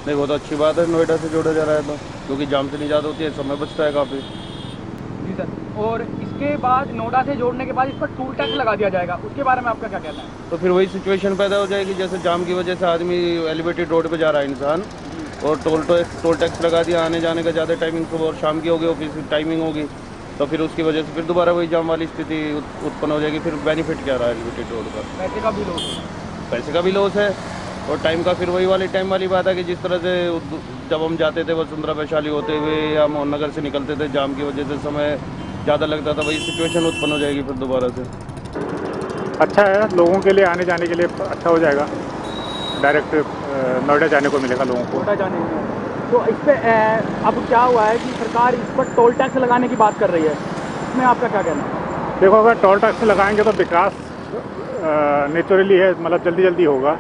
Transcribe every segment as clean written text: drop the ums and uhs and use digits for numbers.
नहीं, वो तो अच्छी बात है नोएडा से जोड़ा जा रहा है तो, क्योंकि जाम से निजात होती है, समय बचता है काफ़ी। जी सर। और इसके बाद नोएडा से जोड़ने के बाद इस पर टोल टैक्स लगा दिया जाएगा, उसके बारे में आपका क्या कहना है? तो फिर वही सिचुएशन पैदा हो जाएगी, जैसे जाम की वजह से आदमी एलिवेटेड रोड पे जा रहा है इंसान, और टोल टैक्स लगा दिया, आने जाने का ज़्यादा टाइमिंग सुबह और शाम की होगी, ऑफिस की टाइमिंग होगी, तो फिर उसकी वजह से फिर दोबारा वही जाम वाली स्थिति उत्पन्न हो जाएगी। फिर बेनिफिट क्या रहा है एलिवेटेड रोड का? पैसे का भी लॉस है। पैसे का भी लॉस है, और टाइम का फिर वही वाली टाइम वाली बात है कि जिस तरह से जब हम जाते थे वसुंधरा वैशाली होते हुए या मोहन नगर से निकलते थे, जाम की वजह से समय ज़्यादा लगता था, वही सिचुएशन उत्पन्न हो जाएगी फिर दोबारा से। अच्छा है, लोगों के लिए आने जाने के लिए अच्छा हो जाएगा, डायरेक्ट नोएडा जाने को मिलेगा लोगों को। नोएडा जाने को। तो इस पर अब क्या हुआ है कि सरकार इस पर टोल टैक्स लगाने की बात कर रही है, इसमें आपका क्या कहना है? देखो, अगर टोल टैक्स लगाएंगे तो विकास नेचुरली है, मतलब जल्दी जल्दी होगा।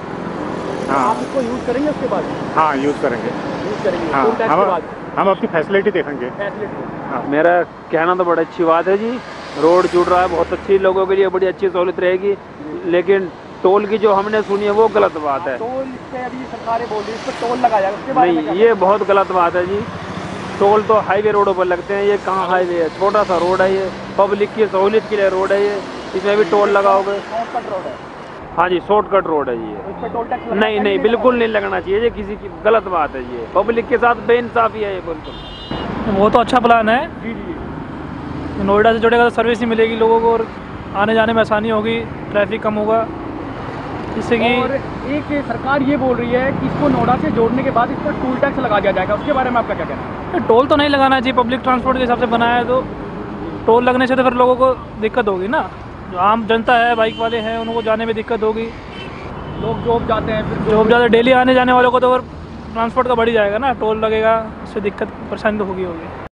हाँ, आप इसको यूज़ करेंगे उसके बाद? हाँ, यूज़ करेंगे। यूज़ करेंगे हाँ, टोल टैक्स के बाद? हम अपनी फैसिलिटी देखेंगे। फैसिलिटी। हाँ। मेरा कहना तो बड़ा अच्छी बात है जी, रोड जुड़ रहा है, बहुत अच्छी, लोगों के लिए बड़ी अच्छी सहूलियत रहेगी, लेकिन टोल की जो हमने सुनी है वो गलत बात है। टोल इस पे अभी सरकारें बोल रही है इस पर टोल लगाया जाएगा, उसके बारे में नहीं, ये बहुत गलत बात है जी। टोल तो हाईवे रोडों पर लगते हैं, ये कहाँ हाईवे है, छोटा सा रोड है, ये पब्लिक की सहूलियत के लिए रोड है, ये इसमें भी टोल लगाओगे? शॉर्टकट रोड है, हाँ जी, शॉर्टकट रोड है ये। तो इस पर टोल टैक्स नहीं नहीं, बिल्कुल नहीं लगना चाहिए, ये किसी की गलत बात है, ये पब्लिक के साथ बेइंसाफी है ये बिल्कुल। वो तो अच्छा प्लान है, जी जी। नोएडा से जुड़ेगा तो सर्विस ही मिलेगी लोगों को और आने जाने में आसानी होगी, ट्रैफिक कम होगा, जिससे कि और एक सरकार ये बोल रही है कि इसको नोएडा से जोड़ने के बाद इस पर टोल टैक्स लगा दिया जाएगा, उसके बारे में आपका क्या कहना है? टोल तो नहीं लगाना चाहिए, पब्लिक ट्रांसपोर्ट के हिसाब से बनाया है तो टोल लगने से तो फिर लोगों को दिक्कत होगी ना, जो आम जनता है, बाइक वाले हैं, उनको जाने में दिक्कत होगी, लोग जॉब जाते हैं, फिर जॉब ज़्यादा डेली आने जाने वालों को तो फिर ट्रांसपोर्ट का बढ़ ही जाएगा ना, टोल लगेगा, उससे दिक्कत परेशानी तो होगी।